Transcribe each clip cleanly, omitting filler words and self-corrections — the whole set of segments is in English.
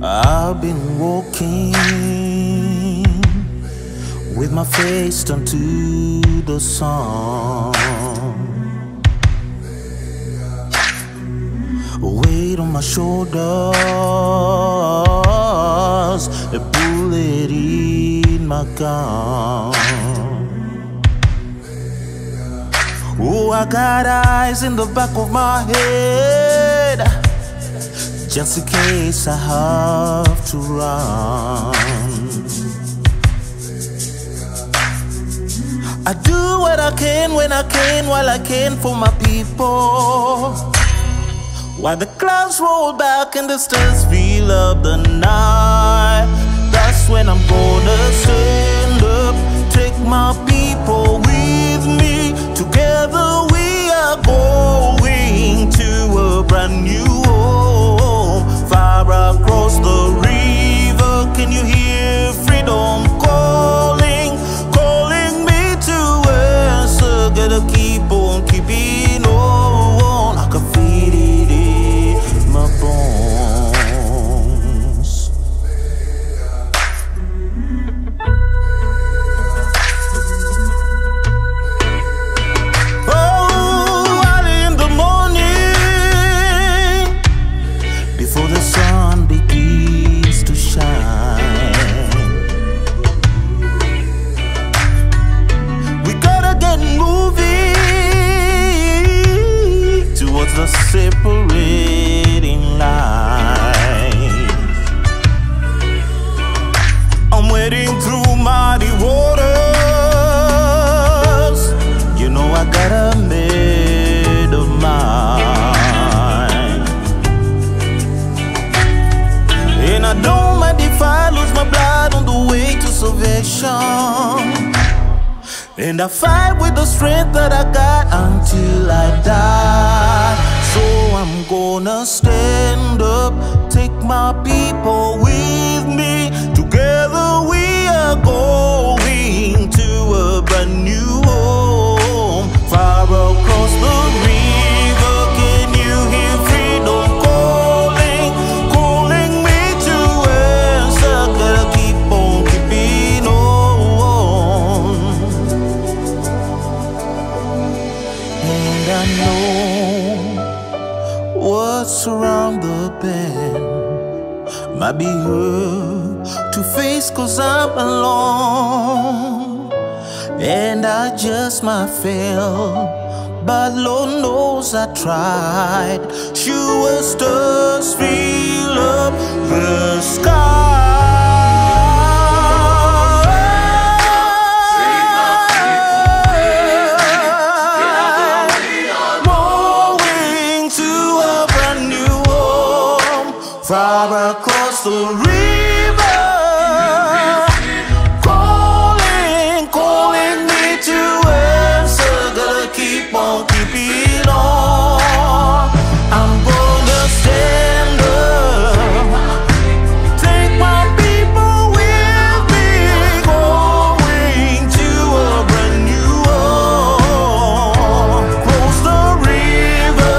I've been walking with my face turned to the sun. Weight on my shoulders, a bullet in my gun. Oh, I got eyes in the back of my head, just in case I have to run. I do what I can when I can, while I can for my people. While the clouds roll back and the stars fill up the night, that's when I'm gonna stand up, take my people with me. Together we are going to a brand new home, far across the river. Can you hear freedom calling, calling me to answer? Gotta keep on keeping on. I can feel it in my bones. Oh, early in the morning, before the sun begins to shine, we gotta get moving towards the separating line. I'm wading through muddy waters, you know I got a made of mine. And I don't mind if I lose my blood on the way to salvation. And I fight with the strength that I got until I die. So I'm gonna stand up, take my people with me. Together we are going to a brand new home, far across the river. Can you hear freedom calling, calling me to answer? Gotta keep on keeping on. And I know what's around the bend might be hard to face, 'cause I'm alone, and I just might fail, but Lord knows I tried. Sure stars fill up the sky. Far across the river, calling, calling me to answer. Gotta keep on keeping on. I'm gonna stand up, take my people with me, going to a brand new home, cross the river.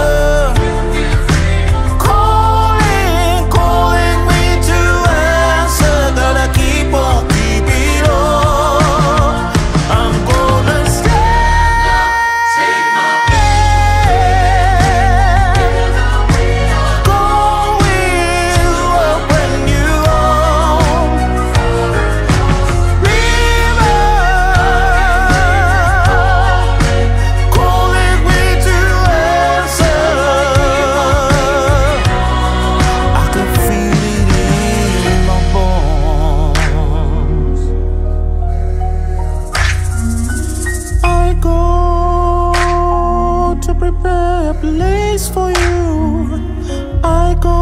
Prepare a place for you. I go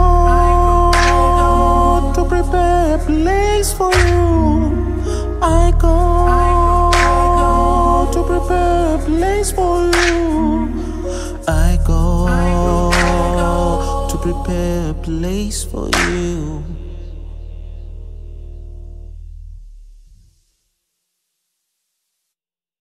to prepare a place for you. I go to prepare a place for you. I go to prepare a place for you.